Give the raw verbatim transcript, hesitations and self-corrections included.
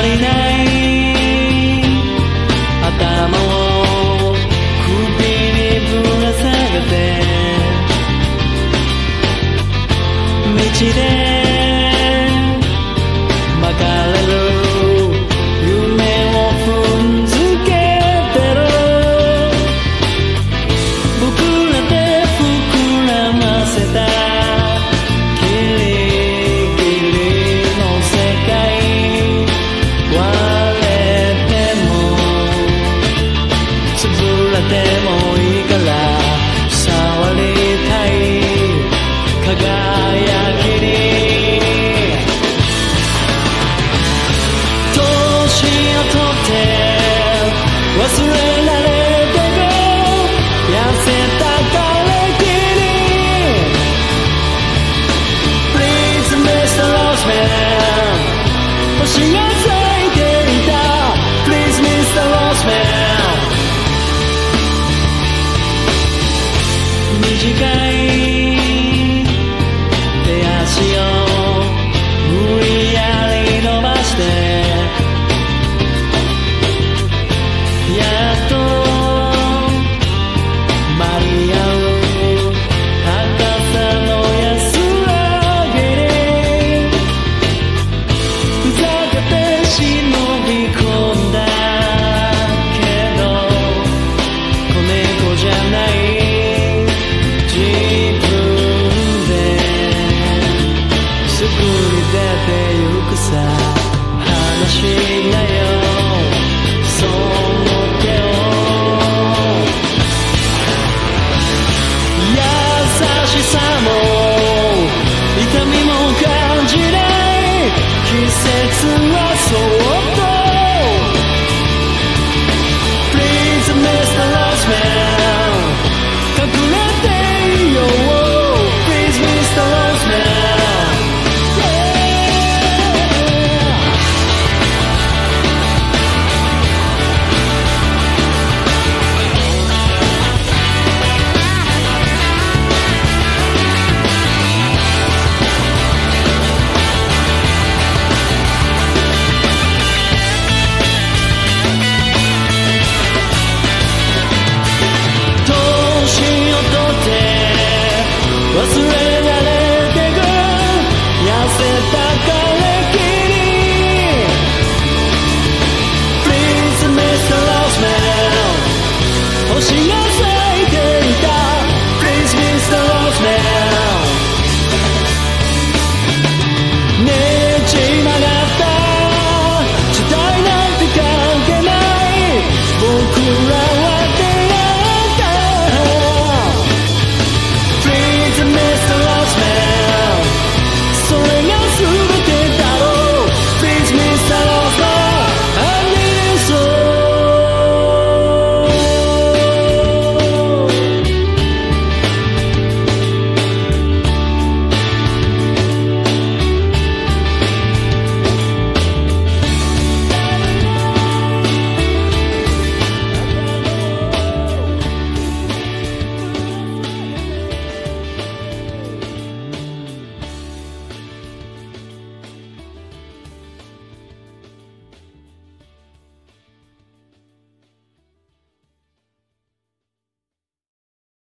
りない頭を首にぶら下げて道で巻かれる夢を踏んづけてる僕らで膨らませたギリギリの世界割れても潰れてもいいから触りたい輝きに年をとって忘れられてく痩せた枯れ木に Please Mister Roseman 星が咲いていた Please Mister Roseman 短い手足を無理やり伸ばしてやっと間に合う高さの安らぎにふざけて忍び込んだけど子猫じゃない自分ですぐに出てゆくさ話しなよ